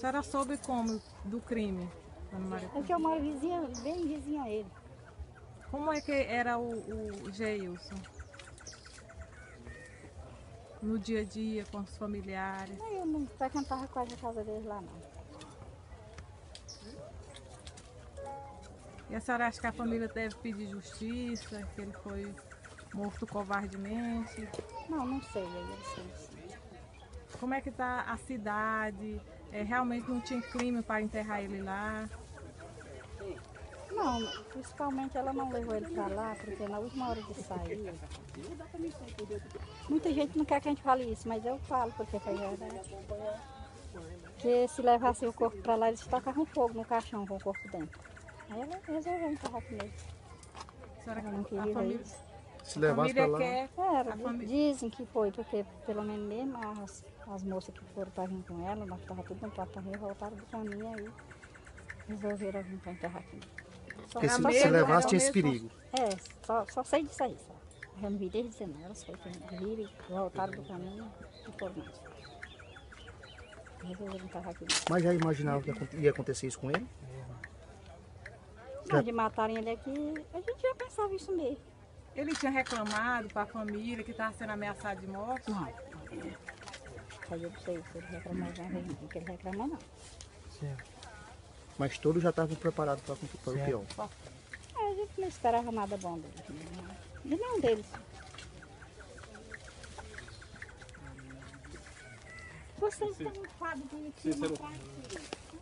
senhora soube como do crime, Dona Maria? É que eu moro vizinha, bem vizinha a ele. Como é que era o Geilson? No dia a dia, com os familiares? Eu não frequentava quase a casa dele lá, não. E a senhora acha que a família deve pedir justiça, que ele foi morto covardemente? Não, não sei, aí eu sei. Como é que está a cidade? Realmente não tinha crime para enterrar ele lá? Não, principalmente ela não levou ele pra lá, porque na última hora de sair, muita gente não quer que a gente fale isso, mas eu falo porque foi verdade. Que se levasse o corpo pra lá, eles tacavam fogo no caixão com o corpo dentro. Aí ela resolveu enterrar com ele. A senhora, Ela não a queria família, isso. Se a levasse pra família lá, quer... Era, a família... dizem que foi, porque pelo menos mesmo as moças que foram pra vir com ela, nós estávamos tudo no plataforma, voltaram do caminho aí, resolveram vir pra enterrar aqui. porque se mesmo, levasse era tinha esse mesmo. perigo. Só sei disso aí, só. Eu não vi desde 19, elas foi que viram, voltaram do caminho e foram mais. Resolveram enterrar aqui. Mas já imaginava que ia acontecer isso com ele? Não, de matarem ele aqui, a gente já pensava isso mesmo. Ele tinha reclamado para a família que estava sendo ameaçado de morte? Não. Isso aí eu não sei se ele reclamou alguma vez, não. Que ele reclamou, não. Mas todos já estavam preparados para o pior. A gente não esperava nada bom dele. De nenhum deles. Vocês têm um quadro bonitinho atrás.